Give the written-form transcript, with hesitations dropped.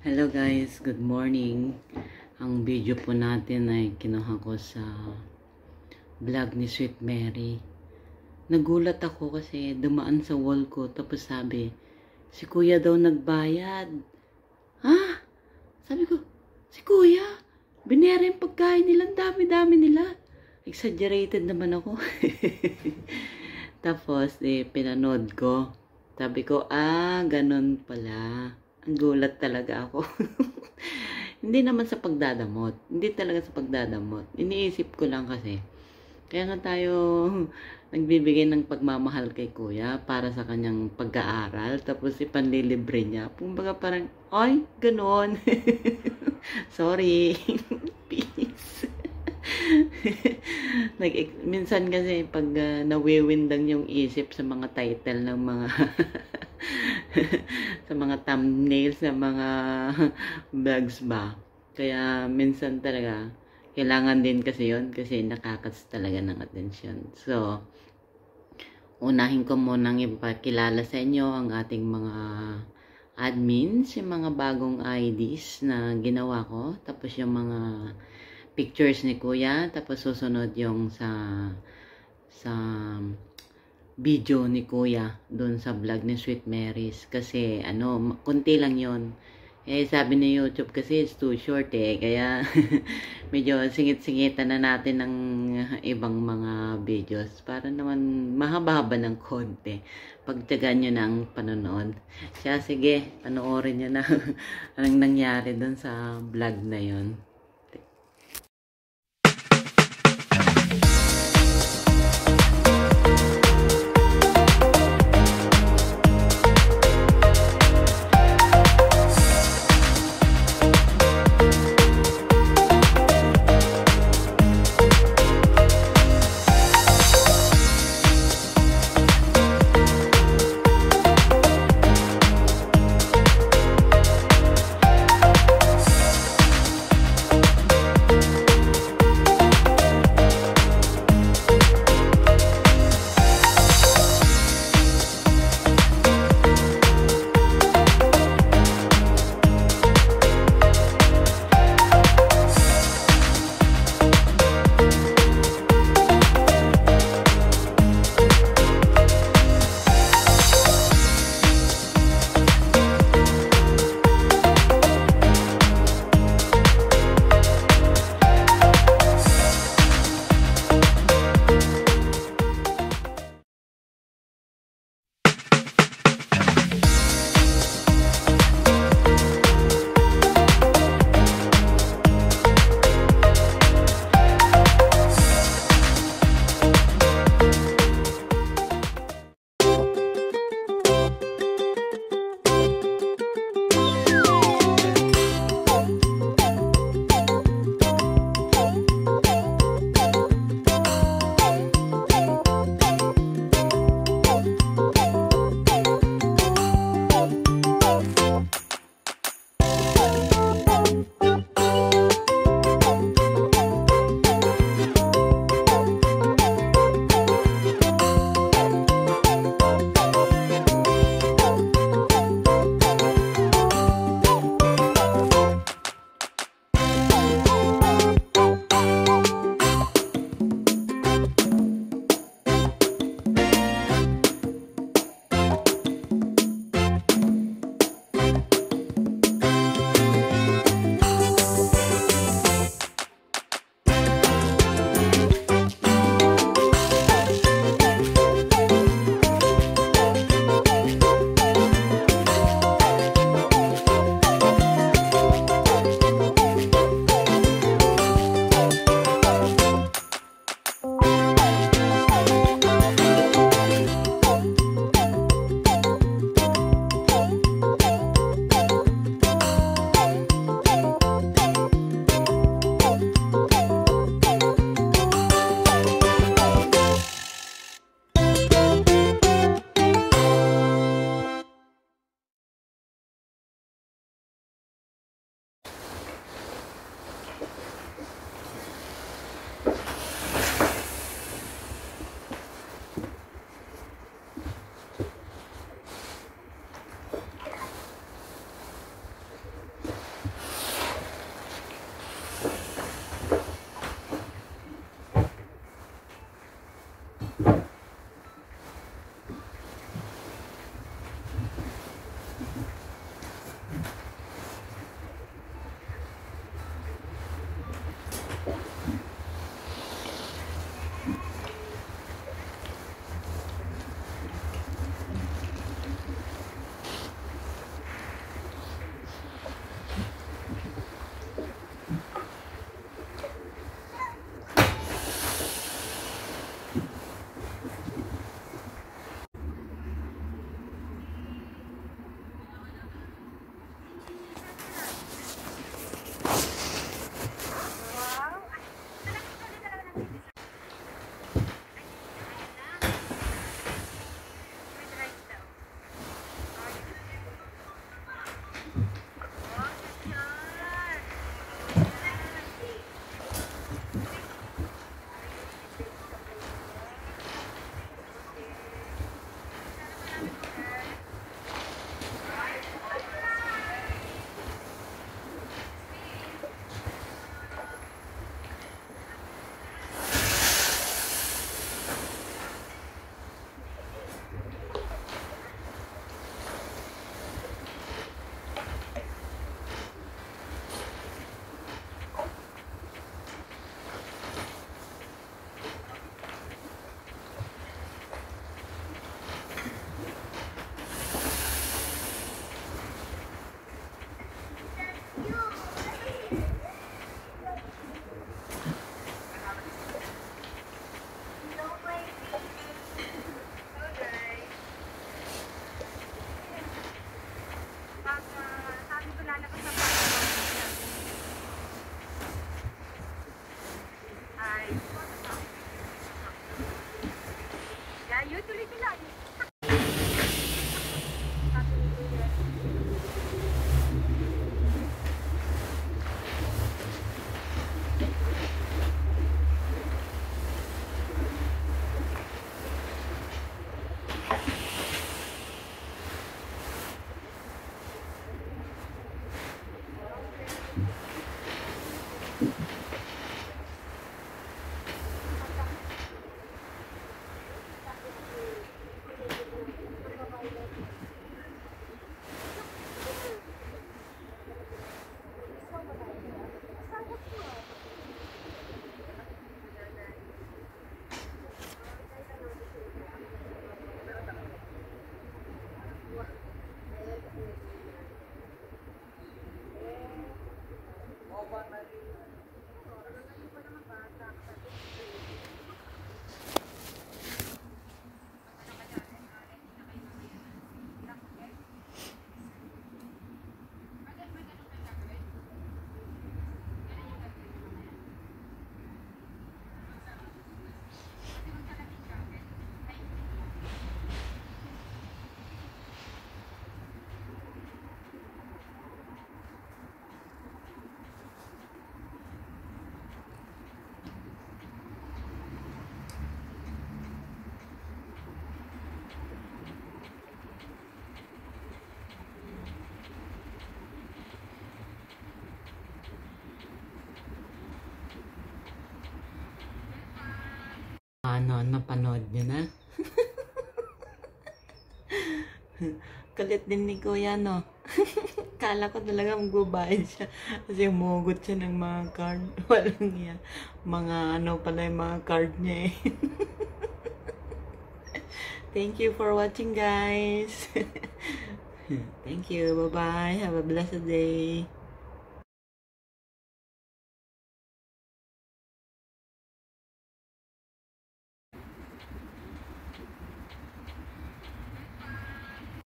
Hello guys, good morning. Ang video po natin ay kinuha ko sa vlog ni Sweet Mary. Nagulat ako kasi dumaan sa wall ko tapos sabi, si kuya daw nagbayad. Ha? Sabi ko, si kuya, binera yung pagkain nila, dami-dami nila. Exaggerated naman ako. Tapos, pinanood ko. Sabi ko, ganun pala. Ang gulat talaga ako. Hindi naman sa pagdadamot. Hindi talaga sa pagdadamot. Iniisip ko lang kasi. Kaya nga tayo nagbibigay ng pagmamahal kay kuya para sa kanyang pag-aaral. Tapos ipanlilibre niya. Kumbaga parang, ay, ganon. Sorry. Peace. Minsan kasi pag nawiwindang yung isip sa mga title ng mga sa mga thumbnails sa mga vlogs ba. Kaya minsan talaga kailangan din kasi yon kasi nakakats talaga ng atensyon. So, unahin ko munang ipakilala sa inyo ang ating mga admins, yung mga bagong IDs na ginawa ko. Tapos yung mga pictures ni kuya. Tapos susunod yung sa video ni kuya doon sa vlog ni Sweet Marys kasi kunti lang yon. Sabi ni YouTube kasi it's too short kaya medyo singit-singitan na natin ng ibang mga videos para naman mahaba-haba ng konti. Pagtyagaan nyo na ang panonood. Siya, sige, panoorin nyo na anong nangyari doon sa vlog na yon. Ano, napanood nyo na? Kulit din ni Kuya, no? Kala ko talaga magbabayad siya. Kasi umugot siya ng mga card. Walang yan. Mga ano pala yung mga card niya eh. Thank you for watching, guys. Thank you. Bye-bye. Have a blessed day.